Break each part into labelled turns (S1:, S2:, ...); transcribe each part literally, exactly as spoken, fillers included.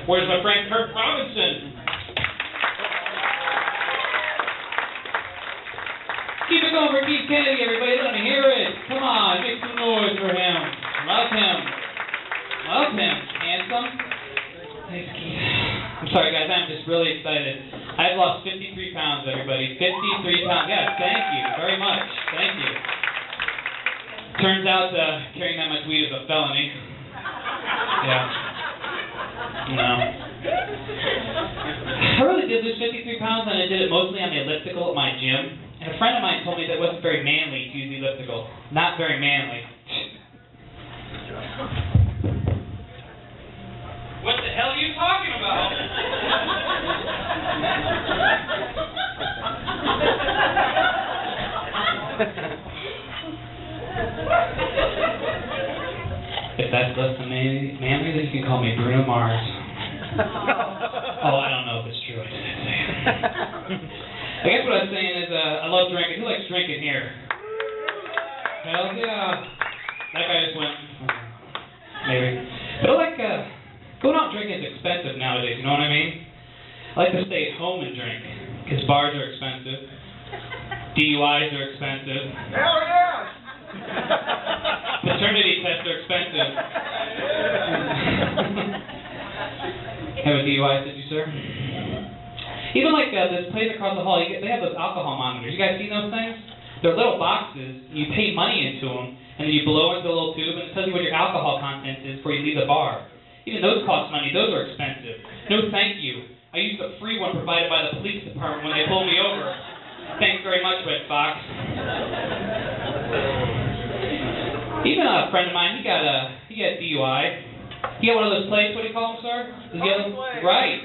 S1: Where's my friend Kirk Robinson? Keep it going for Keith Kennedy, everybody. Let me hear it. Come on, make some noise for him. Love him. Love him. Handsome. Thanks, Keith. I'm sorry, guys. I'm just really excited. I've lost fifty-three pounds, everybody. fifty-three pounds. Yes, thank you very much. Thank you. Turns out uh, carrying that much weed is a felony. Yeah. No. I really did lose fifty-three pounds, and I did it mostly on the elliptical at my gym. And a friend of mine told me that it wasn't very manly to use the elliptical. Not very manly. What the hell are you talking about? If that's less than manly, manly, then you can call me Bruno Mars. Oh, I don't know if it's true. I didn't say it. I guess what I'm saying is, uh, I love drinking. Who likes drinking here? Hell yeah. That guy just went, maybe. But I like, uh, going out and drinking is expensive nowadays, you know what I mean? I like to stay at home and drink, because bars are expensive. D U Is are expensive.
S2: Hell yeah!
S1: Paternity tests are expensive. Have a D U I, did you, sir? Even like uh, this place across the hall, you get, they have those alcohol monitors. You guys seen those things? They're little boxes. You pay money into them, and then you blow into a little tube, and it tells you what your alcohol content is before you leave the bar. Even those cost money. Those are expensive. No thank you. I used the free one provided by the police department when they pulled me over. Thanks very much, Red Fox. Even a friend of mine, he got a he got a D U I. He got one of those plates. What do you call them, sir? The yellow, right.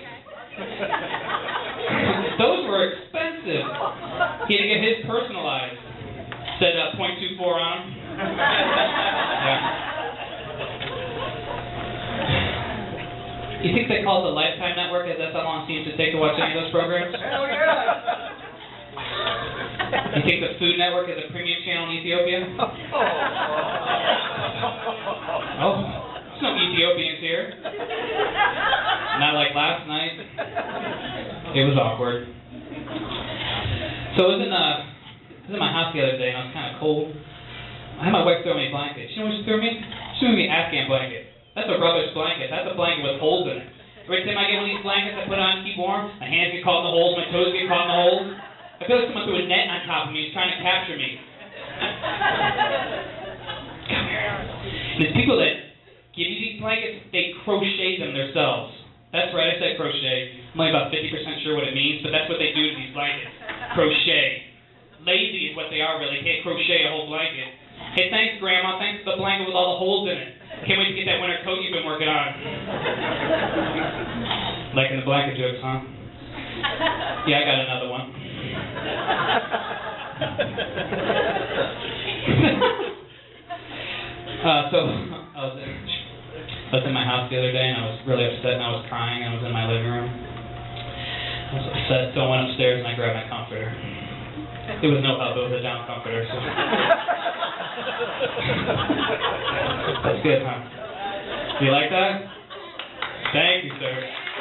S1: Those were expensive. He had to get his personalized. Said uh, point two four on them. Yeah. You think they call it the Lifetime Network? Is that how long it seems to take to watch any of those programs?
S2: Hell yeah!
S1: You think the Food Network is a premium channel in Ethiopia? Oh, there's no Ethiopians here. Not like last night. It was awkward. So I was in, uh, I was in my house the other day, and I was kind of cold. I had my wife throw me a blanket. You know what she threw me? She threw me an Afghan blanket. That's a rubbish blanket. That's a blanket with holes in it. Every time I get one of these blankets I put on to keep warm, my hands get caught in the holes, my toes get caught in the holes. I feel like someone threw a net on top of me, trying to capture me. Come here. And there's people that give you these blankets, they crochet them themselves. That's right, I said crochet. I'm only about fifty percent sure what it means, but that's what they do to these blankets. Crochet. Lazy is what they are, really. Can't crochet a whole blanket. Hey, thanks, Grandma. Thanks for the blanket with all the holes in it. Can't wait to get that winter coat you've been working on. Liking the blanket jokes, huh? Yeah, I got another one. uh, so, I was, I was in my house the other day, and I was really upset, and I was crying, and I was in my living room. I was upset, so I went upstairs, and I grabbed my comforter. It was no help, it was a down comforter, so... That's good, huh? Do you like that? Thank you, sir.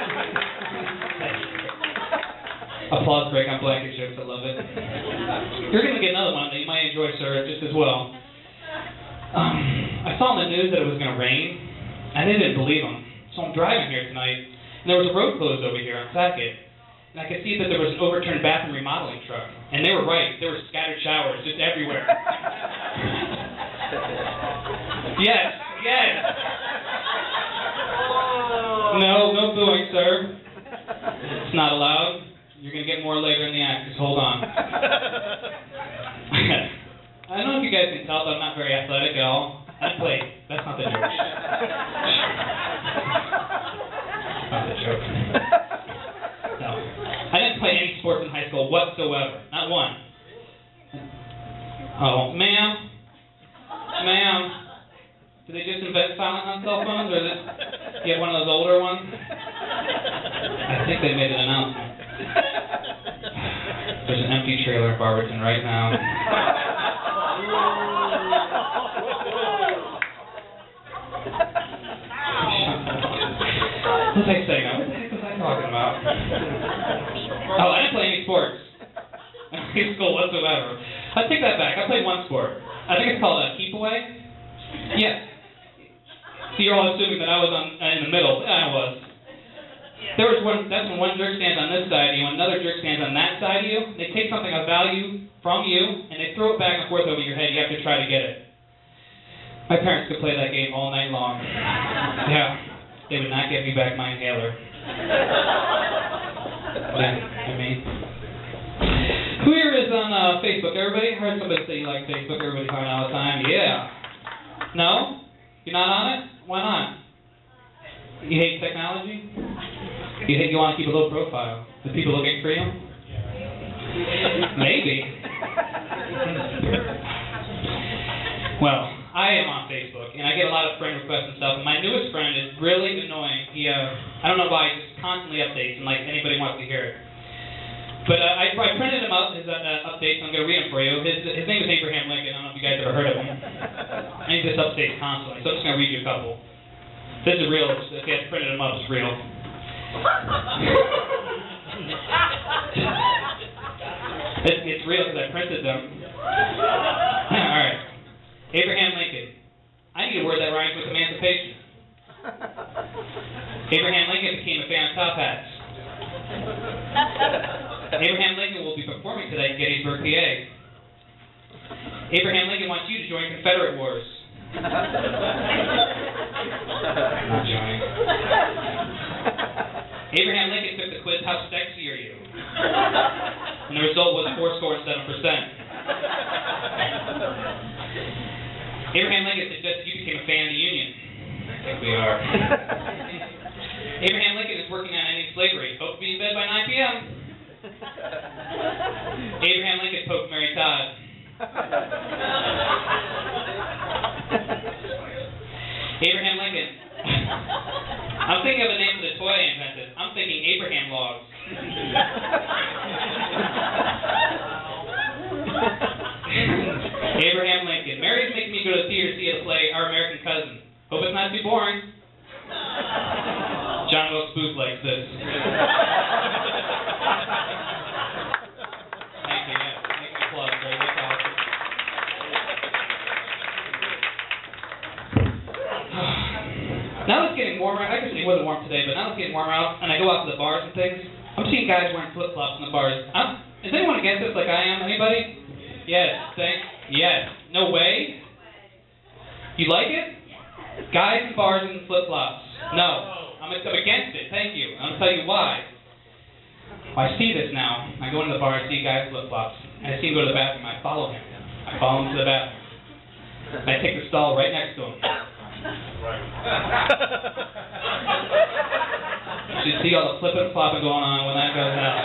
S1: Applause break on blanket jokes, I love it. You're going to get another one that you might enjoy, sir, just as well. Um, I saw in the news that it was going to rain, and I didn't believe them. So I'm driving here tonight, and there was a road closed over here on Sackett. And I could see that there was an overturned bathroom remodeling truck. And they were right. There were scattered showers just everywhere. Yes, yes. No, no booing, sir. It's not allowed. You're going to get more later in the act. Just hold on. I don't know if you guys can tell, but I'm not very athletic at all. I play. That's not the joke. That's not the joke. No. I didn't play any sports in high school whatsoever. Not one. Oh, ma'am. Ma'am. Did they just invent silent on cell phones, or did you have one of those older ones? I think they made an announcement. There's an empty trailer in Barberton right now. What was I saying now? What the heck was I talking about? Oh, I didn't play any sports. In high school whatsoever. I take that back. I played one sport. I think it's called a keep away. Yes. So you're all assuming that I was on uh, in the middle. Yeah, I was. There was one. That's when one jerk stands on this side of you, and another jerk stands on that side of you. They take something of value from you, and they throw it back and forth over your head. You have to try to get it. My parents could play that game all night long. Yeah. They would not give me back my inhaler. Yeah, I mean. Who here is on uh, Facebook? Everybody? I heard somebody say you like Facebook. Everybody's on it all the time. Yeah. No? You're not on it? Why not? You hate technology? You think you want to keep a low profile? The people looking for you? Maybe. Well, I am on Facebook, and I get a lot of friend requests and stuff, and my newest friend is really annoying. He, uh, I don't know why, he just constantly updates, and like anybody wants to hear it. But uh, I, I printed him out, his uh, updates, and I'm going to read them for you. His, his name is Abraham Lincoln. I don't know if you guys ever heard of him. And he just updates constantly, so I'm just going to read you a couple. This is real. If you had printed him up, it's real. it's, it's real because I printed them. All right. Abraham Lincoln. I need a word that rhymes with emancipation. Abraham Lincoln became a fan of top hats. Abraham Lincoln will be performing today at Gettysburg, P A. Abraham Lincoln wants you to join Confederate Wars. Not joining. Abraham Lincoln took the quiz, how sexy are you? And the result was four score and seven percent. Abraham Lincoln suggested you became a fan of the Union. I think we are. Abraham Lincoln is working on ending slavery. Hope to be in bed by nine p m Abraham Lincoln poked Mary Todd. Abraham Lincoln. I'm thinking of a name for the toy I invented. I'm thinking Abraham logs. Abraham Lincoln. Mary's making me go to the theater to see a play, Our American Cousin. Hope it's not too boring. John Wilkes Booth likes this. Thank you. Yeah. Make an applause, Greg. That's awesome. Now it's getting warmer. I guess it wasn't warm today, but now it's getting warmer out, and I go out to the bars and things. I'm seeing guys wearing flip-flops in the bars. I'm, is anyone against this like I am? Anybody? Yes. Thank. Yes. No way? You like it? Guys in bars and flip-flops. No. I'm, I'm against it. Thank you. I'm going to tell you why. I see this now. I go into the bar, I see a guy in flip-flops, and I see him go to the bathroom. I follow him. I follow him to the bathroom. And I take the stall right next to him. You should see all the flipping and flopping going on when that goes out.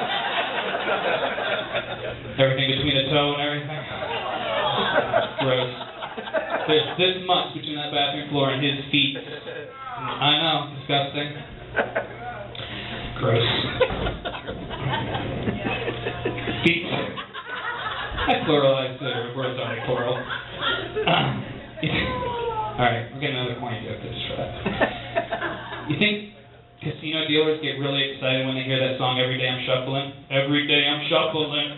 S1: Everything between the toe and everything. Gross. There's this much between that bathroom floor and his feet. I know, disgusting. Gross. Feet. I pluralized the words on the plural. Alright, we're getting another corny joke. Let's try that. You think casino dealers get really excited when they hear that song, Every Day I'm Shuffling? Every day I'm shuffling.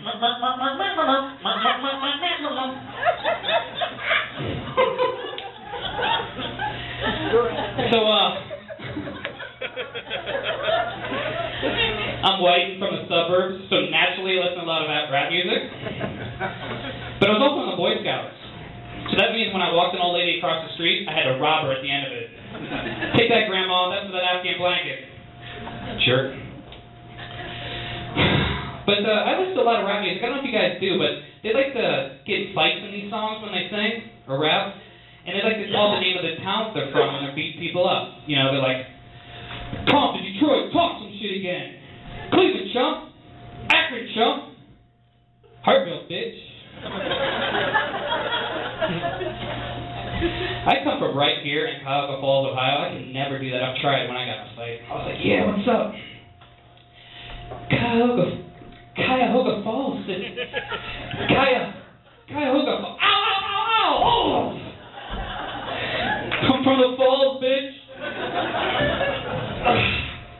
S1: So, uh, I'm white and from the suburbs, so naturally I listen to a lot of rap music. But I was also in the Boy Scouts. So that means when I walked an old lady across the street, I had to rob her at the end of it. Take that, Grandma. That's for that Afghan blanket. Jerk. But uh, I listen to a lot of rap music. I don't know if you guys do, but they like to get in fights in these songs when they sing or rap. And they like to call the name of the towns they're from when they're beating people up. You know, they're like, Compton, Detroit, talk some shit again. Cleveland, chump. Akron, chump. Hartville, bitch. I come from right here in Cuyahoga Falls, Ohio. I can never do that. I've tried when I got in a fight. I was like, yeah, what's up? Cuyahoga, Cuyahoga Falls. Cuyahoga, Cuyahoga Falls. Ow, ow, ow, ow, oh! Come from the falls, bitch.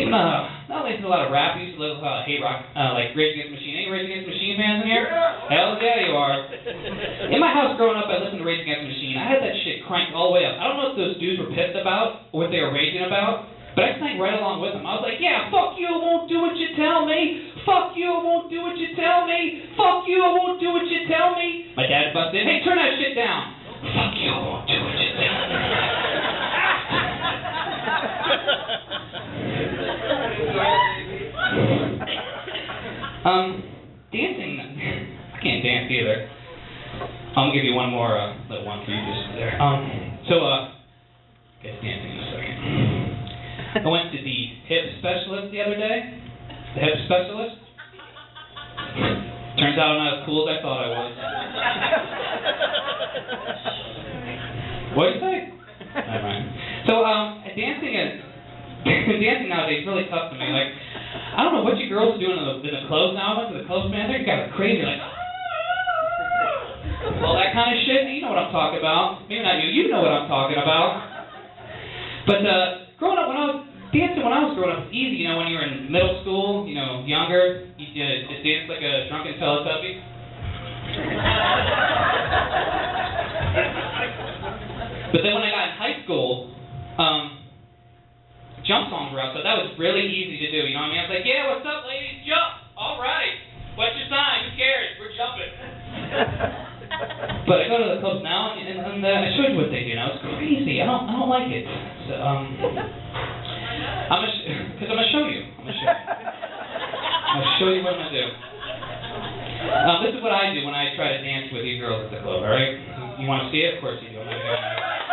S1: listen to, not listen to a lot of rap, I used to listen to a lot of hate rock, uh, like Rage Against the Machine. Any Rage Against the Machine fans in here? Hell yeah, you are. In my house growing up, I listened to Rage Against the Machine. I had that shit cranked all the way up. I don't know if those dudes were pissed about or what they were raging about, but I sang right along with them. I was like, yeah, fuck you, I won't do what you tell me. Fuck you, I won't do what you tell me. Fuck you, I won't do what you tell me. My dad busted in, hey, turn that shit down. Fuck you, I won't do what you tell me. um, dancing, I can't dance either. I'm gonna give you one more uh, little one for you just there. Um, so, uh, get dancing in a second. I went to the hip specialist the other day. The hip specialist. Turns out I'm not as cool as I thought I was. What'd you say? Never mind. So, um, dancing is dancing nowadays is really tough to me. Like, I don't know what you girls are doing in the, in the clubs now. I went to the clubs, man. They're kind of crazy, like all that kind of shit. You know what I'm talking about. Maybe not you. You know what I'm talking about. But uh, growing up, when I was dancing, when I was growing up, it's easy. You know, when you were in middle school, you know, younger, you uh, just dance like a drunken Teletubby. But then when I got in high school, um, jump songs were out, so that was really easy to do. You know what I mean? I was like, yeah, what's up, ladies? Jump. All right. What's your sign? Who cares? We're jumping. But I go to the clubs now, and, and, and uh, I showed you what they do now. It's crazy. I don't, I don't like it. So, um, I'm gonna, because I'm gonna show you. I'm gonna show you. I'm gonna show you what I'm gonna do. Um, this is what I do when I try to dance with you girls at the club. All right? You, you want to see it? Of course you do. I'm not gonna...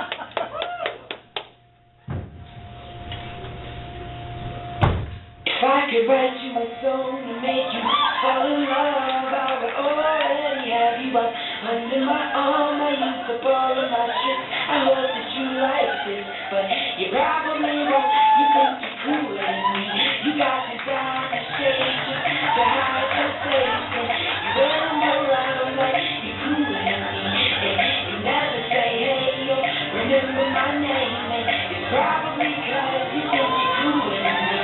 S1: If I could write you a song to make you fall in love, I would already have you up under my arm. I used to fall in my shit. I hope that you like this, but you're probably wrong. You think you're cooler than me. You got your diamond shades just to hide your face, and you wear them around like you're cooler than me. And you never say hey or remember my name, and it's probably 'cause you think you're cooler than me.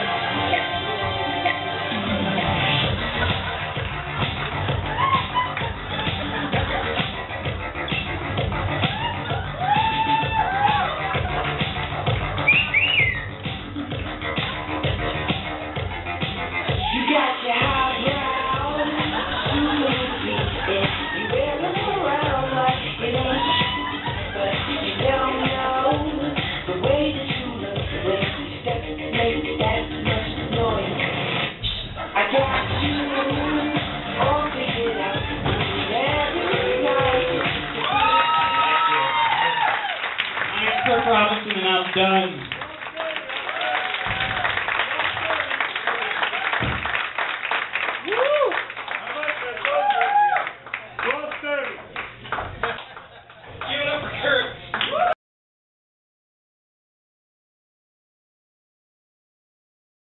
S1: Kirk and I'm done.